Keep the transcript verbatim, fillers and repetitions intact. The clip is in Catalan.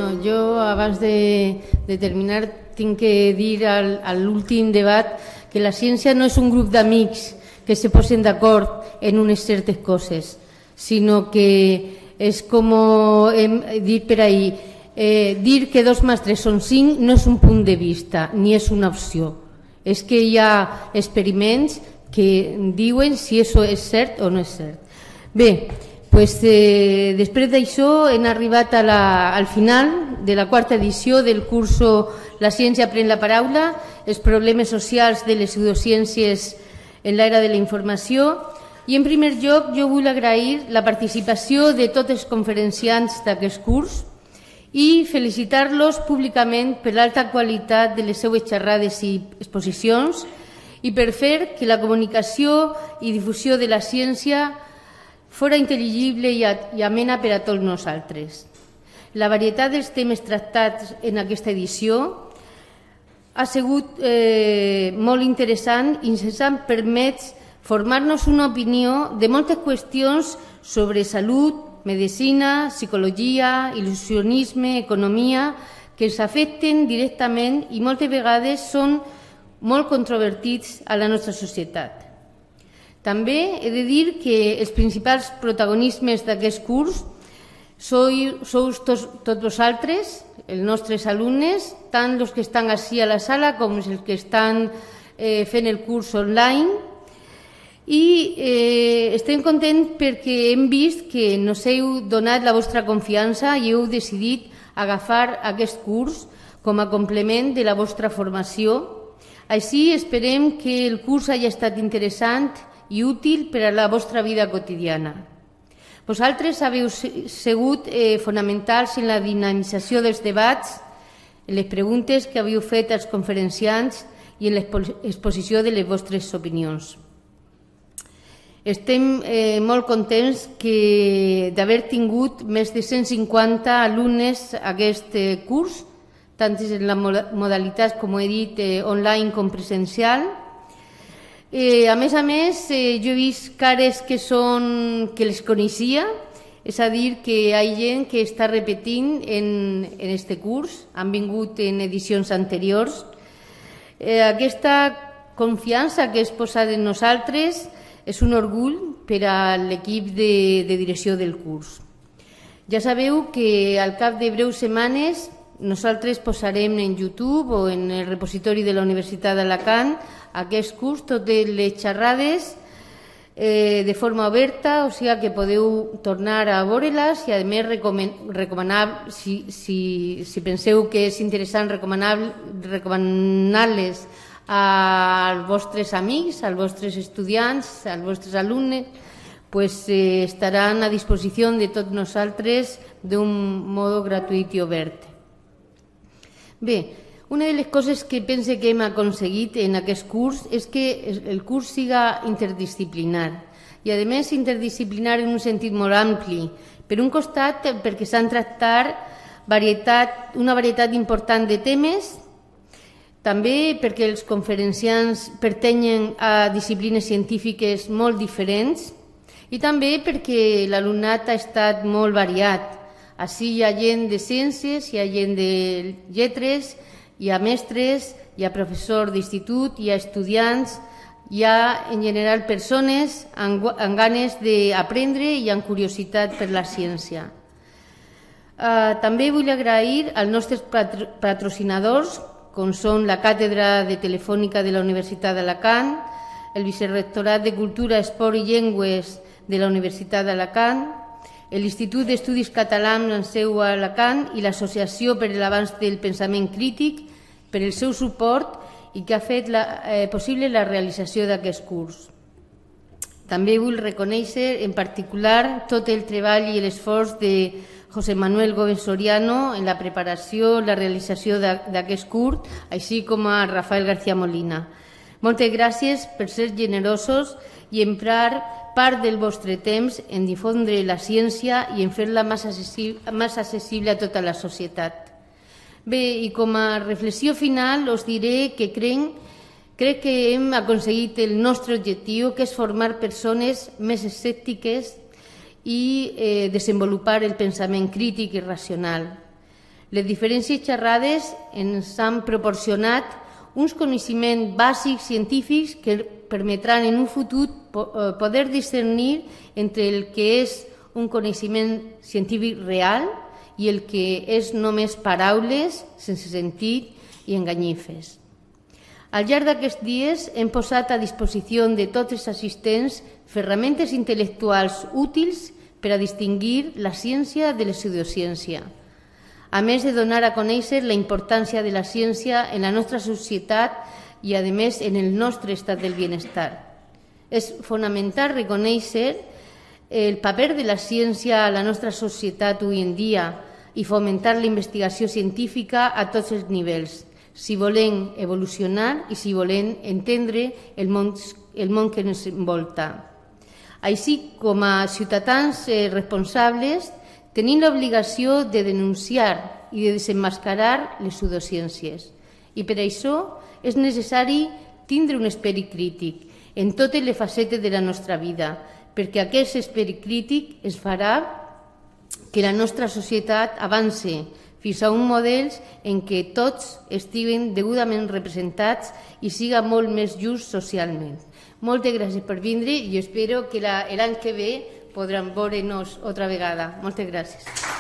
Bueno, jo abans de, de terminar tinc que dir al, a l'últim debat que la ciència no és un grup d'amics que se posen d'acord en unes certes coses, sinó que és com hem dit per ahir, eh, dir que dos més tres són cinc no és un punt de vista ni és una opció, és que hi ha experiments que diuen si això és cert o no és cert. Bé, pues, eh, després d'això hem arribat a la, al final de la quarta edició del curso La ciència pren la paraula, els problemes socials de les pseudociències en l'era de la informació, i en primer lloc jo vull agrair la participació de tots els conferenciants d'aquest curs i felicitar-los públicament per l'alta qualitat de les seues xerrades i exposicions i per fer que la comunicació i difusió de la ciència fora intel·ligible i amena per a tots nosaltres. La varietat dels temes tractats en aquesta edició ha sigut eh, molt interessant i ens permet formar-nos una opinió de moltes qüestions sobre salut, medicina, psicologia, il·lusionisme, economia, que ens afecten directament i moltes vegades són molt controvertits a la nostra societat. També he de dir que els principals protagonismes d'aquest curs sou, sou tots, tots vosaltres, els nostres alumnes, tant els que estan ací a la sala com els que estan eh, fent el curs online. I eh, estem contents perquè hem vist que nos heu donat la vostra confiança i heu decidit agafar aquest curs com a complement de la vostra formació. Així esperem que el curs hagi estat interessant i útil per a la vostra vida quotidiana. Vosaltres haveu sigut eh, fonamentals en la dinamització dels debats, en les preguntes que havíeu fet als conferenciants i en l'exposició de les vostres opinions. Estem eh, molt contents d'haver tingut més de cent cinquanta alumnes a aquest eh, curs, tant en la modalitat, com he dit, eh, online com presencial. Eh, a més a més, eh, jo he vist cares que, són, que les coneixia, és a dir, que hi ha gent que està repetint en, en este curs, han vingut en edicions anteriors. Eh, aquesta confiança que és posada en nosaltres és un orgull per a l'equip de, de direcció del curs. Ja sabeu que al cap de breus setmanes nosaltres posarem en YouTube o en el repositori de la Universitat d'Alacant aquest curs, totes les xerrades eh, de forma oberta, o sigui que podeu tornar a veure-les i a més recomanar, si, si, si penseu que és interessant, recomanar-les als vostres amics, als vostres estudiants, als vostres alumnes, pues, eh, estaran a disposició de tots nosaltres d'un mode gratuït i obert. Bé, una de les coses que pense que hem aconseguit en aquest curs és que el curs siga interdisciplinar i, a més, interdisciplinar en un sentit molt ampli. Per un costat, perquè s'han tractat varietat, una varietat important de temes, també perquè els conferenciants pertanyen a disciplines científiques molt diferents i també perquè l'alumnat ha estat molt variat. Ací hi ha gent de ciències, hi ha gent de lletres, hi ha mestres, hi ha professors d'institut, hi ha estudiants, hi ha en general persones amb, amb ganes d'aprendre i amb curiositat per la ciència. Uh, també vull agrair als nostres patro patrocinadors, com són la Càtedra de Telefònica de la Universitat d'Alacant, el Vicerrectorat de Cultura, Esport i Llengües de la Universitat d'Alacant, l'Institut d'Estudis Catalans amb seu a Alacant i l'Associació per a l'Avanç del Pensament Crític per el seu suport i que ha fet la, eh, possible la realització d'aquest curs. També vull reconèixer en particular tot el treball i l'esforç de José Manuel Gómez Soriano en la preparació i la realització d'aquest curs, així com a Rafael García Molina. Moltes gràcies per ser generosos i emprar part del vostre temps en difondre la ciència i en fer-la més accessible, més accessible a tota la societat. Bé, i com a reflexió final us diré que crec, crec que hem aconseguit el nostre objectiu, que és formar persones més escèptiques i eh, desenvolupar el pensament crític i racional. Les diferents xerrades ens han proporcionat uns coneixements bàsics científics que permetran en un futur poder discernir entre el que és un coneixement científic real i el que és només paraules sense sentit i enganyifes. Al llarg d'aquests dies hem posat a disposició de tots els assistents ferramentes intel·lectuals útils per a distingir la ciència de la pseudociència, a més de donar a conèixer la importància de la ciència en la nostra societat i, a més, en el nostre estat del benestar. És fonamental reconèixer el paper de la ciència a la nostra societat avui en dia i fomentar la investigació científica a tots els nivells, si volem evolucionar i si volem entendre el món, el món que ens envolta. Així com a ciutadans responsables, tenim l'obligació de denunciar i de desemmascarar les pseudociències. I per això és necessari tindre un esperit crític en totes les facetes de la nostra vida, perquè aquest esperit crític ens farà que la nostra societat avance fins a un model en què tots estiguen degudament representats i siga molt més just socialment. Moltes gràcies per vindre i espero que l'any que ve podran veure'ns altra vegada. Moltes gràcies.